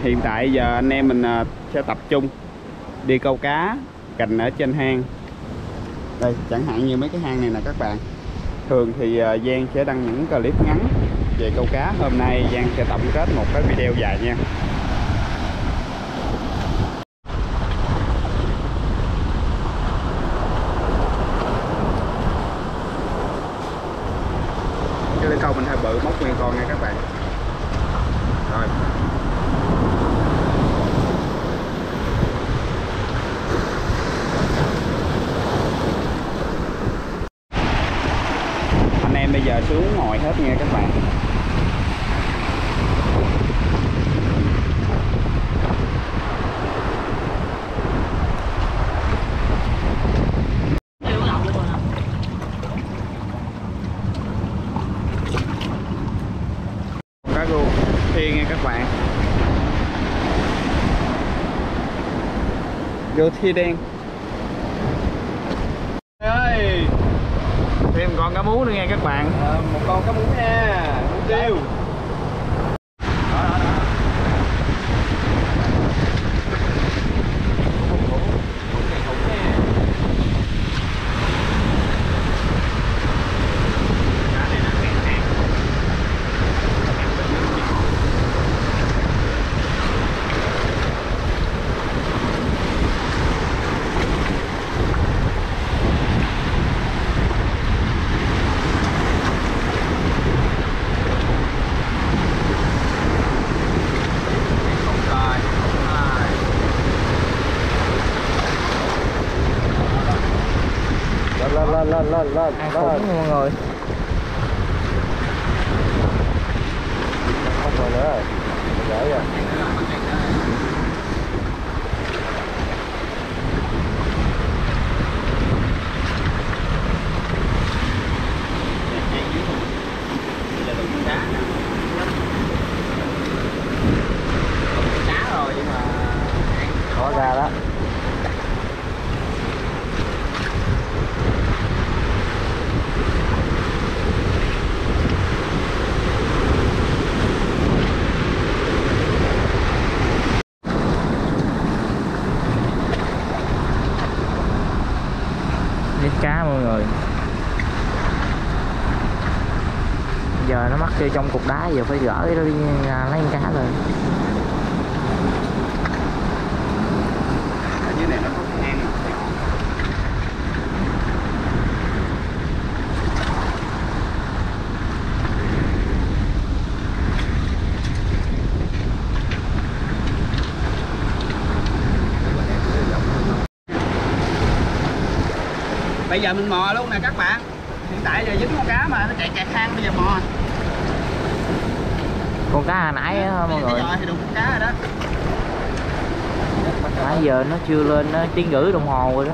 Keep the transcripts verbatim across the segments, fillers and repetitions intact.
hiện tại giờ anh em mình sẽ tập trung đi câu cá cành ở trên hang. Đây chẳng hạn như mấy cái hang này nè các bạn. Thường thì Giang sẽ đăng những clip ngắn về câu cá. Hôm nay Giang sẽ tổng kết một cái video dài nha. Cái lưới câu mình hơi bự, móc nguyên con nha các bạn. Rồi. Anh em bây giờ xuống ngồi hết nha các bạn. Cá rô thiên nha các bạn. Rô thiên đen. Ơi, thêm con cá mú nữa nghe các bạn. À, một con cá mú nha, mú tiêu. Đó, đó, đó. Lên lên lên lên ăn khủng mọi người. Không rồi nữa dễ rồi. Cá rồi nhưng mà có ra đó. Cá mọi người, giờ nó mắc vô trong cục đá, giờ phải gỡ nó đi lấy con cá lên. Ở dưới này nó có cái hang. Bây giờ mình mò luôn nè các bạn. Hiện tại giờ dính con cá mà nó chạy kẹt hang, bây giờ mò. Con cá hồi nãy á mọi người. Rồi thì được con cá rồi đó. Nãy giờ nó chưa lên nó tiếng rưỡi đồng hồ rồi đó.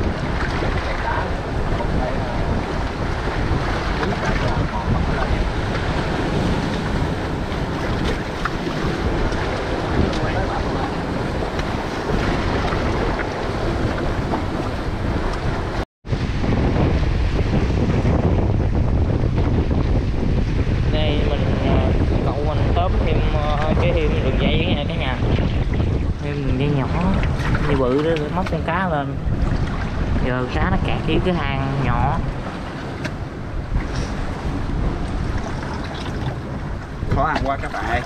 Bự để móc con cá lên. Giờ cá nó kẹt dưới cái hang nhỏ. Khó ăn quá các bạn ơi.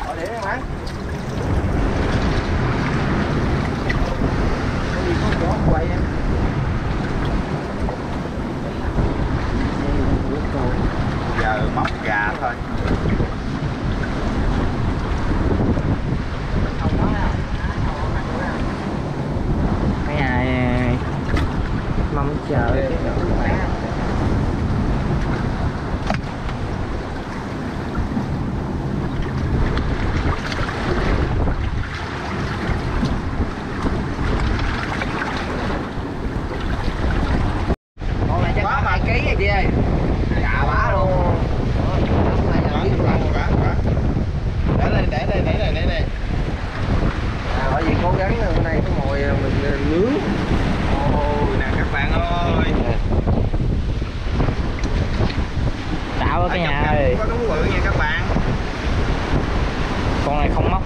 Giờ móc gà thôi. Mong chờ cái con này chắc có vài ký rồi chị ơi. Dạ bả luôn.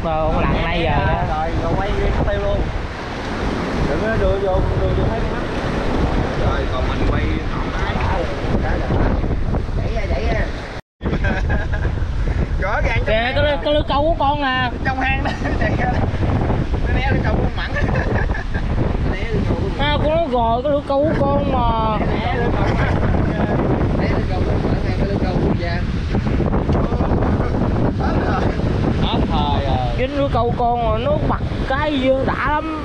ông lặn nãy giờ đó. Rồi rồi quay riêng tiêu luôn. Đừng có đưa vô đưa vô thấy mắt. Rồi còn mình quay Đẩy ra đẩy ra. rõ ràng Kìa cái cái lưới câu của con nè. trong hang đó. Nó né lưới câu con mặn. À, con nó rồi cái lưới câu của con mà. Né lưới câu mặn. Né lưới câu mặn hay cái lưới câu quốc gia. Hết thời rồi. Dính lưới câu con mà nó bật cái dương đã lắm.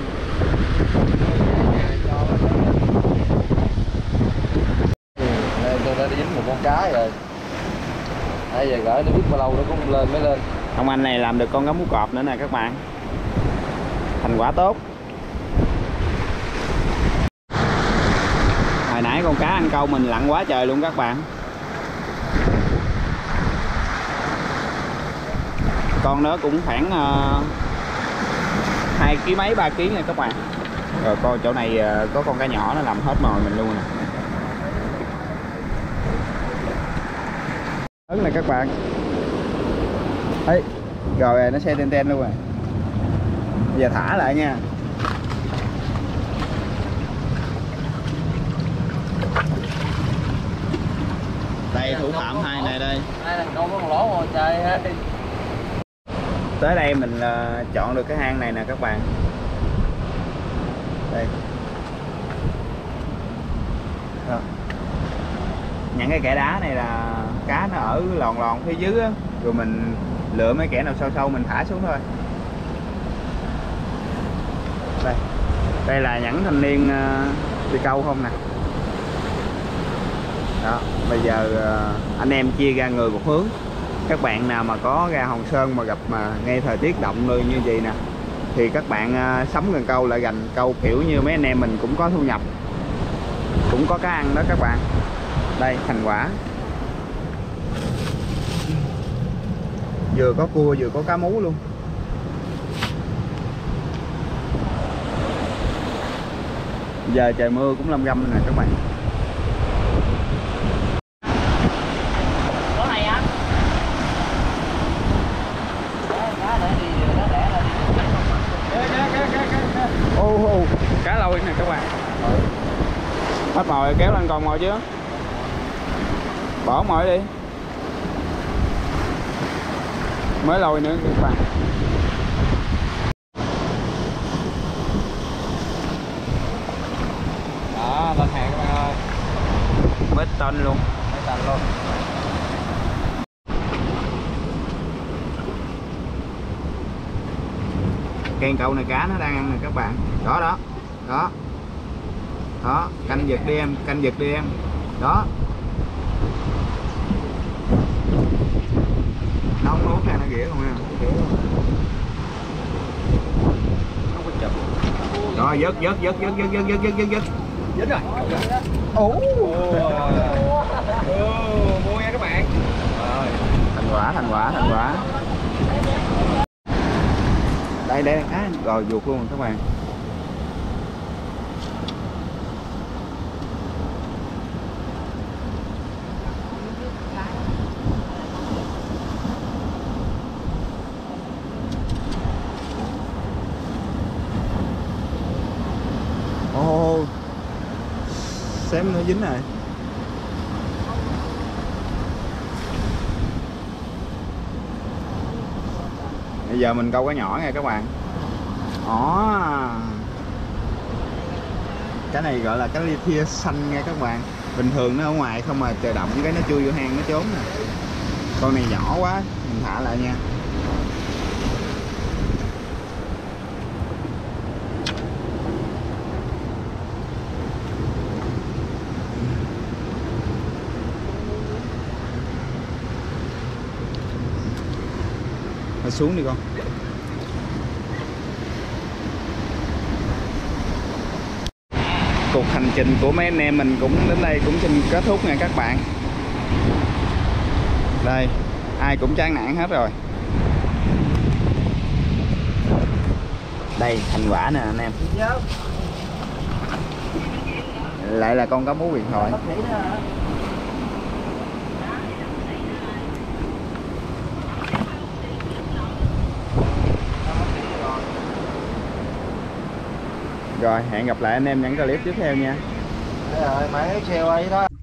Tôi đã dính một con cá rồi. Nãy giờ gửi nó biết bao lâu nó cũng lên mới lên. Ông anh này làm được con cá mú cọp nữa nè các bạn. Thành quả tốt. Hồi nãy con cá ăn câu mình lặn quá trời luôn các bạn. Con đó cũng khoảng uh, hai ký mấy ba ký nha các bạn. Rồi coi chỗ này uh, có con cá nhỏ nó làm hết mồi mình luôn nè. Ấn này các bạn. Ấy, rồi nó xe ten ten luôn rồi. Bây giờ thả lại nha. Đây thủ phạm hai này đây. Đây là con con lỗ rồi trời ơi. Tới đây mình uh, chọn được cái hang này nè các bạn. Đây. Đó. Những cái kẽ đá này là cá nó ở lòn lòn phía dưới á, rồi mình lựa mấy kẽ nào sâu sâu mình thả xuống thôi. Đây, đây là những thanh niên uh, đi câu không nè. Đó, bây giờ uh, anh em chia ra người một hướng. Các bạn nào mà có ra Hòn Sơn mà gặp mà ngay thời tiết động nơi như vậy nè, thì các bạn uh, sắm gần câu lại gần câu kiểu như mấy anh em mình cũng có thu nhập, cũng có cá ăn đó các bạn. Đây thành quả, vừa có cua vừa có cá mú luôn. Giờ trời mưa cũng lâm râm nè các bạn. Có hay á. Ô ô cá lôi nè các bạn. Hết mồi kéo lên còn mồi chứ. Bỏ mồi đi. Mới lôi nữa các bạn. Đó, lên hàng các bạn ơi. Bết tên luôn. Bết tên luôn. Cây câu này cá nó đang ăn nè các bạn. Đó đó. Đó. Đó, canh giật đi em, canh giật đi em. Đó. Nó không nuốt ra nó ghĩa không nha. Nó có chụp. Rồi vớt vớt vớt vớt vớt vớt vớt vớt vớt. Dính rồi. Ồ. Mua nha các bạn. Rồi, thành quả thành quả thành quả. Đây đây á, rồi vuột luôn các bạn. Ô, oh, xém nó dính rồi. Bây giờ mình câu cá nhỏ nha các bạn. Đó. Cái này gọi là cái ly thia xanh nha các bạn. Bình thường nó ở ngoài không mà trời động cái nó chui vô hang nó trốn nè. Con này nhỏ quá, mình thả lại nha. Thôi xuống đi con. Cuộc hành trình của mấy anh em mình cũng đến đây cũng xin kết thúc nha các bạn. Đây, ai cũng chán nản hết rồi. Đây thành quả nè anh em. Lại là con cá mú huyền thoại. Rồi hẹn gặp lại anh em những clip tiếp theo nha. Đấy rồi, máy xeo ấy đó.